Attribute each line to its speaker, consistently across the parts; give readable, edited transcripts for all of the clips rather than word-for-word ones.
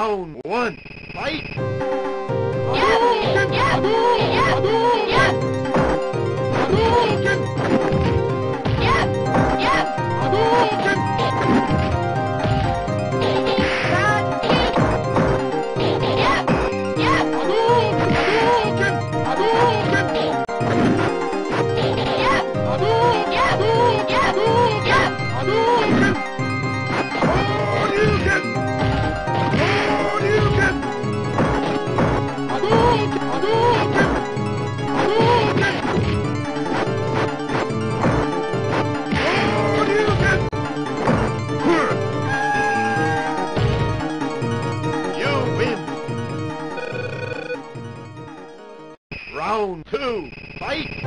Speaker 1: Round one, fight! Round two, fight!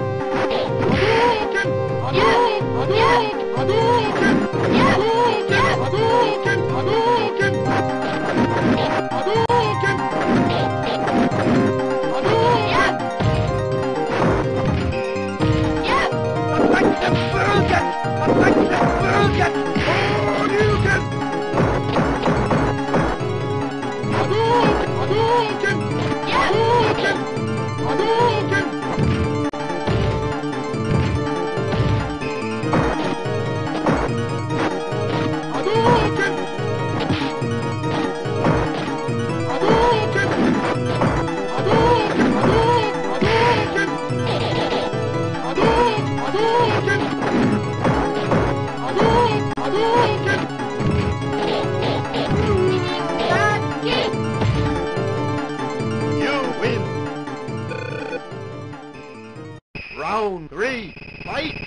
Speaker 1: Round three, fight!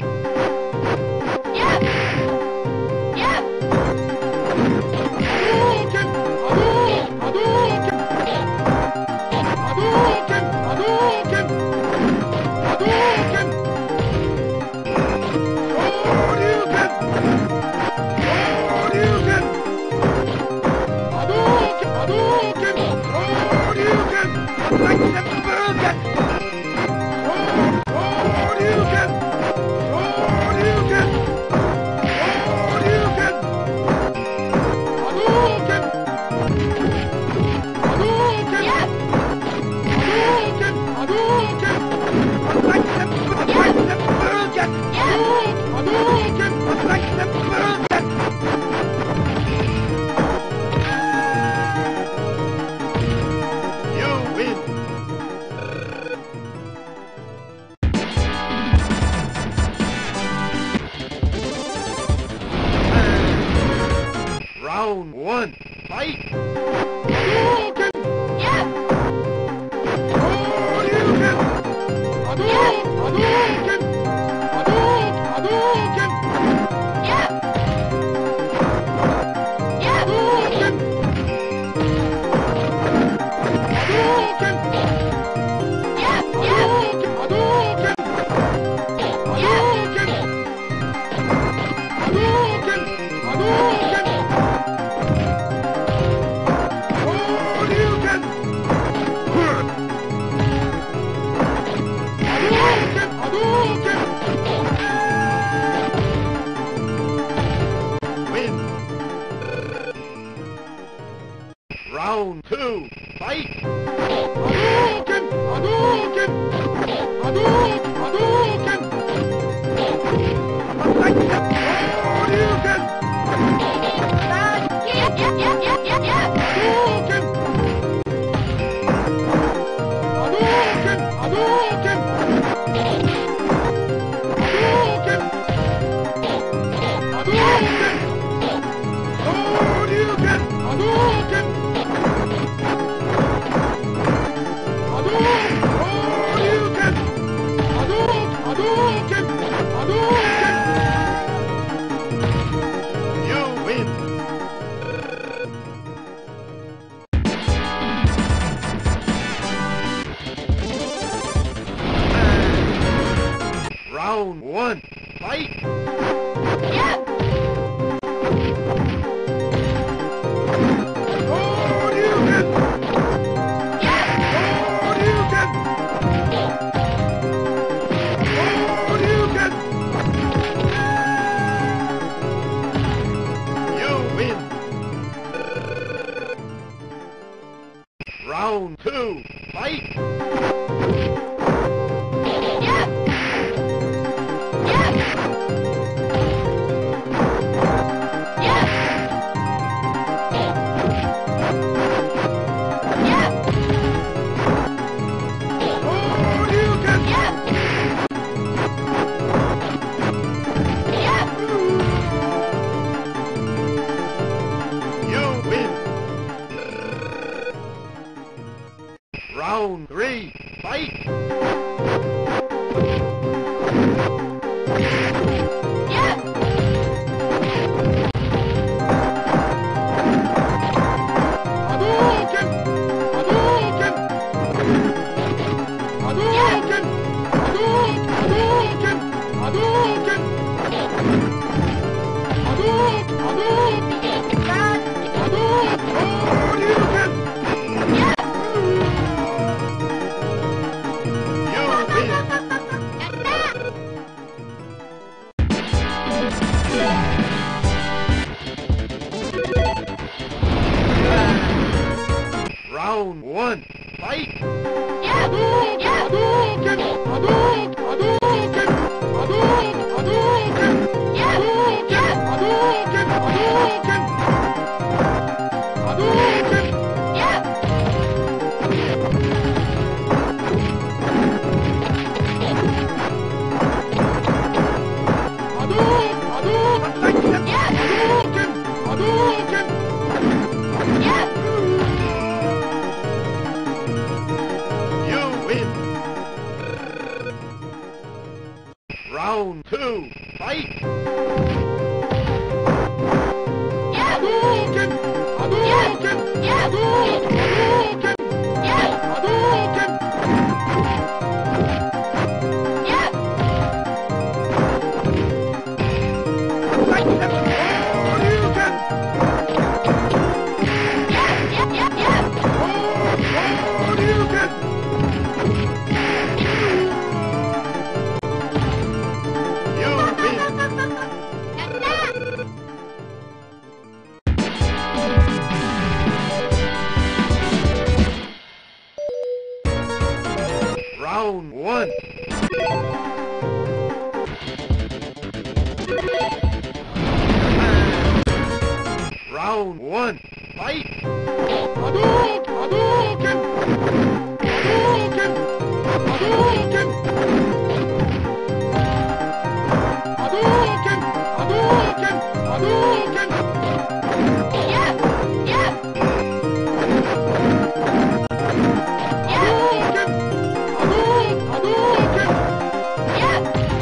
Speaker 1: Round one, fight! Round two, fight! Round 2, fight!
Speaker 2: Yeah! Yeah! Yeah! Yeah!
Speaker 1: Hadouken!
Speaker 2: Yeah! Yeah!
Speaker 1: You win! Round 3, fight!
Speaker 2: Yeah!
Speaker 1: Hadouken! Hadouken! Hadouken! Hadouken! Hadouken! Hadouken! Hadouken!
Speaker 2: Yeah!
Speaker 1: You win! Round 1, fight!
Speaker 2: Yeah! Yeah!
Speaker 1: Hadouken! Hadouken! Hadouken! Hadouken! Hadouken!
Speaker 2: Yeah! Yeah!
Speaker 1: Hadouken! Hadouken! Hadouken!
Speaker 2: Yeah!
Speaker 1: Hadouken!
Speaker 2: Yeah!
Speaker 1: Hadouken! Hadouken!
Speaker 2: Yeah!
Speaker 1: You win! Round 2, fight!
Speaker 2: Yeah!
Speaker 1: Hadouken! Hadouken!
Speaker 2: Yeah!
Speaker 1: Hadouken!
Speaker 2: Yeah!
Speaker 1: Hadouken!
Speaker 2: Yeah!
Speaker 1: Hadouken!
Speaker 2: Yeah! Yeah! Yeah!
Speaker 1: Hadouken! You win! Round 1. Round 1. Fight! Hadouken! Hadouken! Hadouken! Hadouken! Hadouken! Hadouken! Hadouken!
Speaker 2: Yeah! Yeah! Yeah!
Speaker 1: Hadouken! Hadouken!
Speaker 2: Yeah!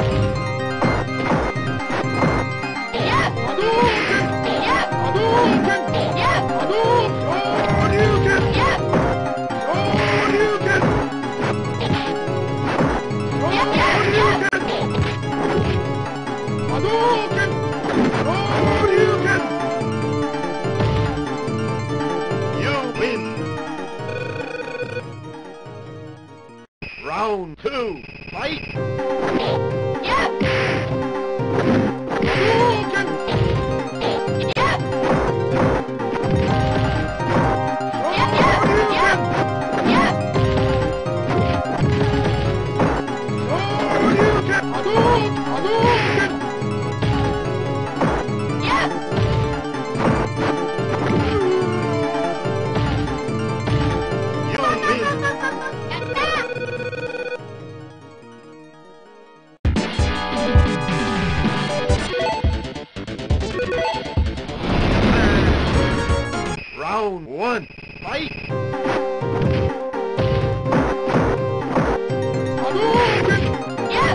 Speaker 2: Yeah!
Speaker 1: Hadouken!
Speaker 2: Yeah!
Speaker 1: Hadouken!
Speaker 2: Yeah!
Speaker 1: Hadouken! Hadouken!
Speaker 2: Yeah!
Speaker 1: Hadouken!
Speaker 2: Yeah! Yeah!
Speaker 1: Hadouken! Hadouken! You win! Round 2, fight!
Speaker 2: Yeah!
Speaker 1: Hadouken!
Speaker 2: Yeah! Yeah!
Speaker 1: Hadouken!
Speaker 2: Yeah!
Speaker 1: Hadouken! Hadouken!
Speaker 2: Yeah!
Speaker 1: You win! Round 1, fight! Hadouken!
Speaker 2: Yeah!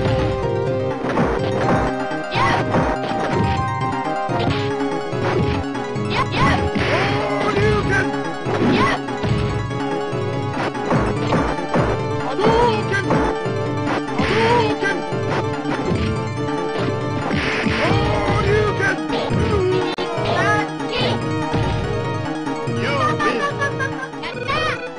Speaker 2: Yeah! Yeah! Yeah!
Speaker 1: Hadouken!
Speaker 2: Yeah!
Speaker 1: Hadouken! Hadouken! Hadouken!
Speaker 2: Lucky!
Speaker 1: You win!
Speaker 2: Yeah!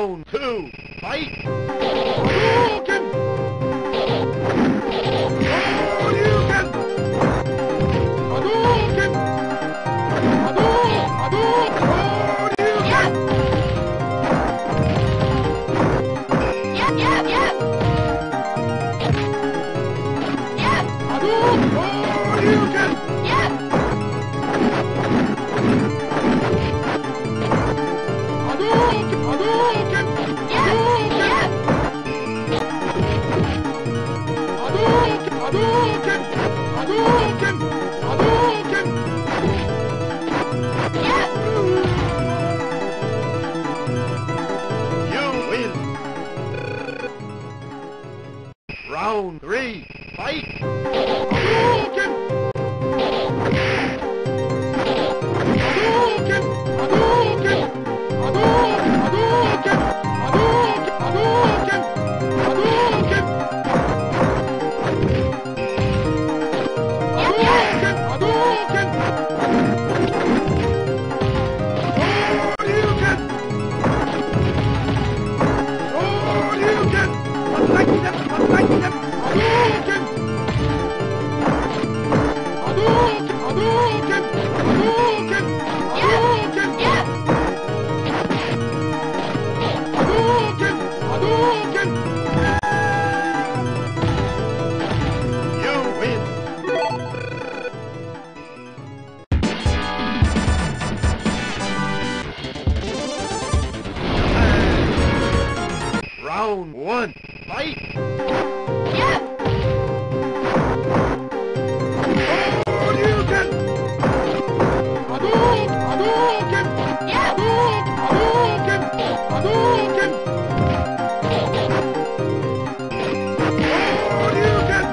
Speaker 1: Round 2, fight! Hadouken! Hadouken! Hadouken! Round 3, fight! Hadouken! Hadouken! Hadouken! Hadouken! Hadouken! Hadouken! Hadouken! Hadouken! Hadouken! Hadouken! Round 1, fight!
Speaker 2: Yeah!
Speaker 1: Hadouken! Hadouken! Hadouken!
Speaker 2: Yeah!
Speaker 1: Hadouken! Hadouken! Hadouken!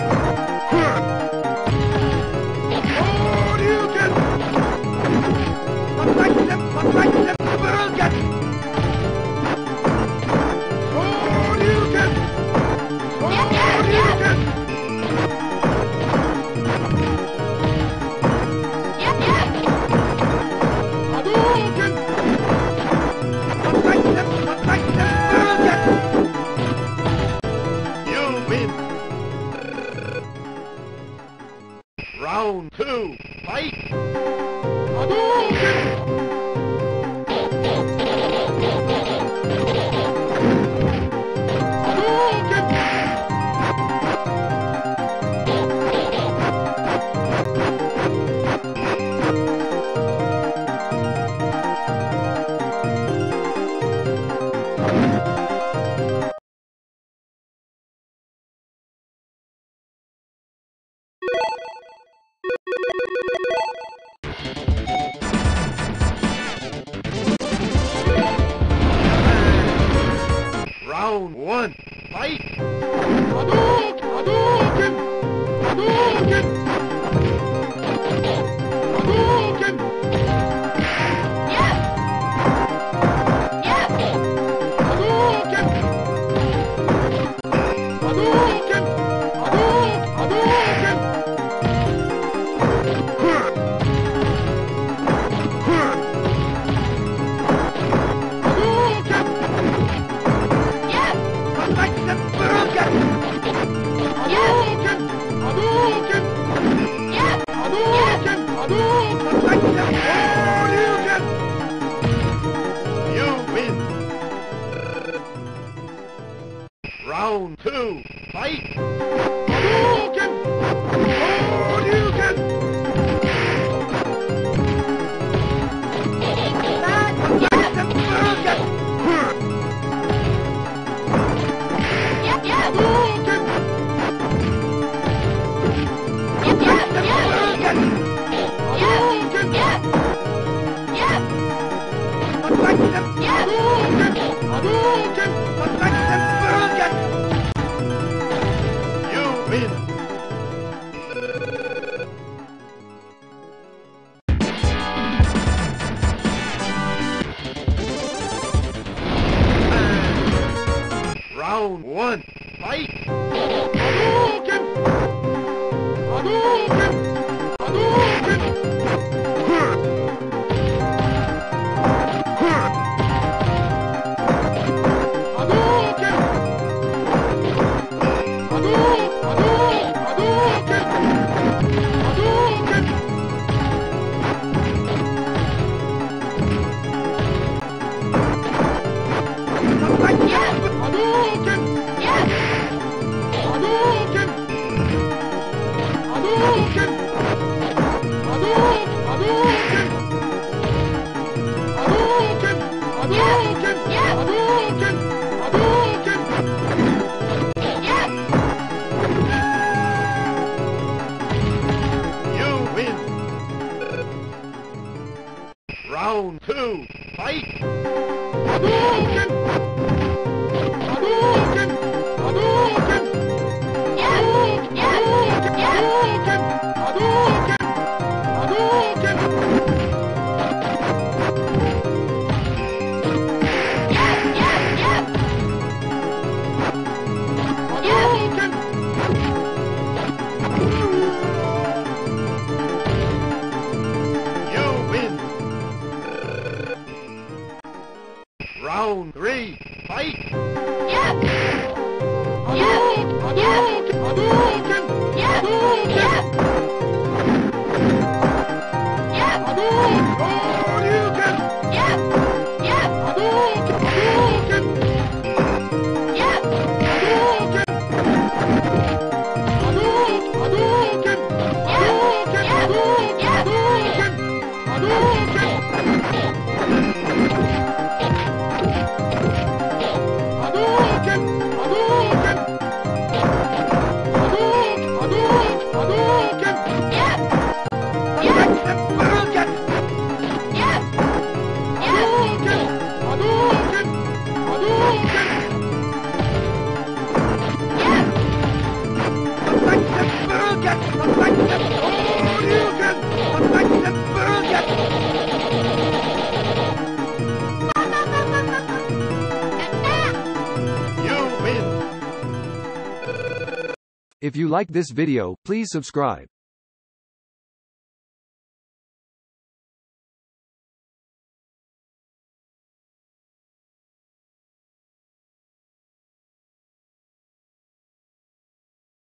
Speaker 1: Hadouken! Hadouken! Round 2, fight! Hadouken! Hadouken! Round 1, fight! Hadouken! Hadouken! Hadouken! Hadouken!
Speaker 2: Yeah! Yeah!
Speaker 1: Hadouken! Hadouken! Hadouken! You win! Round 2, fight! Hadouken! Hadouken! You win! Round 1, fight! Hadouken! Hadouken! Hadouken! Hadouken! Hadouken! Hadouken! Hadouken! Hadouken! Hadouken!
Speaker 2: Yeah.
Speaker 1: Hadouken! Hadouken!
Speaker 2: Yeah.
Speaker 1: You win! Round 2, fight! Hadouken! Hadouken! Hadouken!
Speaker 2: Yeah. Yeah. Yeah.
Speaker 1: Hadouken! Hadouken! Hadouken!
Speaker 2: Yeah. Yeah. Yeah.
Speaker 1: Hadouken! You win! Round 3, fight!
Speaker 2: Yeah.
Speaker 1: Hadouken! Hadouken! Hadouken!
Speaker 2: Yeah.
Speaker 1: Hadouken!
Speaker 2: Yeah. Yeah.
Speaker 1: Hadouken! Hadouken!
Speaker 2: Yeah. Yeah.
Speaker 1: Hadouken! Hadouken!
Speaker 2: Yeah.
Speaker 1: Hadouken! Hadouken! Hadouken! Hadouken! Hadouken! Hadouken! Hadouken! Hadouken! Hadouken! Hadouken!
Speaker 2: Yeah.
Speaker 1: Hadouken!
Speaker 2: Yeah. Yeah.
Speaker 1: Hadouken! Hadouken!
Speaker 2: Yeah.
Speaker 1: You win!
Speaker 3: If you like this video, please subscribe.